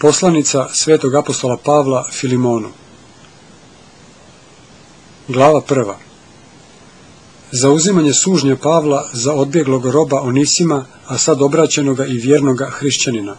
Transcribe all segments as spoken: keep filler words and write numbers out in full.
Poslanica svetog apostola Pavla Filimonu. Glava prva. Zauzimanje sužnje Pavla za odbjeglog roba Onisima, a sad obraćenoga i vjernoga hrišćanina.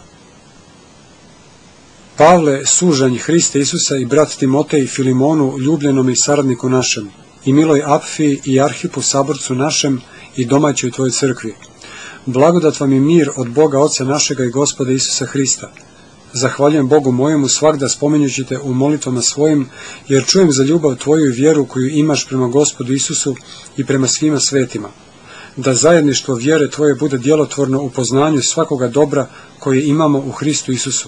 Pavle, sužanj Hrista Isusa i brat Timotej Filimonu, ljubljenom i saradniku našem, i miloj Apfiji i Arhipu, saborcu našem i domaćoj tvojoj crkvi. Blagodat vam i mir od Boga Oca našega i Gospoda Isusa Hrista. Zahvaljujem Bogu mojemu svagda spominjući te u molitvama svojim, jer čujem za ljubav tvoju i vjeru koju imaš prema Gospodu Isusu i prema svima svetima. Da zajedništvo vjere tvoje bude djelotvorno u poznanju svakoga dobra koje imamo u Hristu Isusu.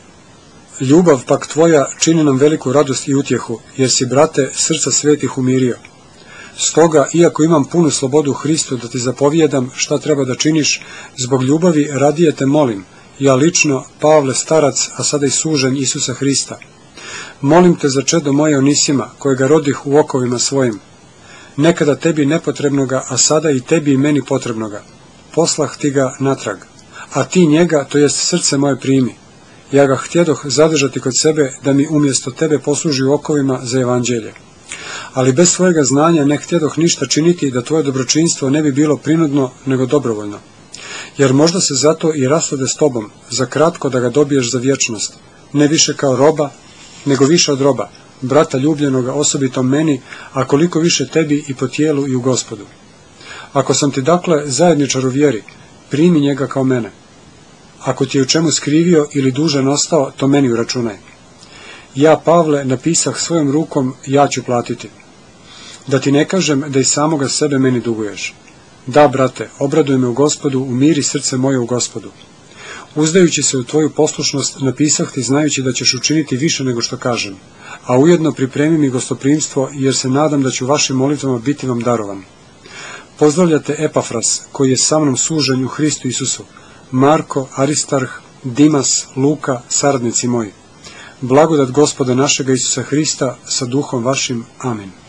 Ljubav pak tvoja čini nam veliku radost i utjehu, jer si, brate, srca svetih umirio. Stoga, iako imam punu slobodu u Hristu da ti zapovijedam šta treba da činiš, zbog ljubavi radije te molim, ja lično, Pavle starac, a sada i sužanj Isusa Hrista. Molim te za čedo moje Onisima, kojega rodih u okovima svojim. Nekada tebi nepotrebnoga, a sada i tebi i meni potrebnoga. Poslah ti ga natrag, a ti njega, to jest srce moje, primi. Ja ga htjedoh zadržati kod sebe, da mi umjesto tebe posluži u okovima za evanđelje. Ali bez svojega znanja ne htjedoh ništa činiti da tvoje dobročinstvo ne bi bilo prinudno, nego dobrovoljno. Jer možda se zato i rastode s tobom, za kratko da ga dobiješ za vječnost, ne više kao roba, nego više od roba, brata ljubljenoga osobito meni, a koliko više tebi i po tijelu i u Gospodu. Ako sam ti dakle zajedničar u vjeri, primi njega kao mene. Ako ti je u čemu skrivio ili dužan ostao, to meni uračunaj. Ja, Pavle, napisah svojom rukom, ja ću platiti. Da ti ne kažem da i samoga sebe meni duguješ. Da, brate, obraduj me u Gospodu, umiri srce moje u Gospodu. Uzdajući se u tvoju poslušnost, napisah ti znajući da ćeš učiniti više nego što kažem, a ujedno pripremi mi gostoprimstvo, jer se nadam da ću vašim molitvama biti vam darovan. Pozdravljate Epafras, koji je sa mnom sužanj u Hristu Isusu, Marko, Aristarh, Dimas, Luka, saradnici moji. Blagodat Gospoda našega Isusa Hrista sa duhom vašim. Amin.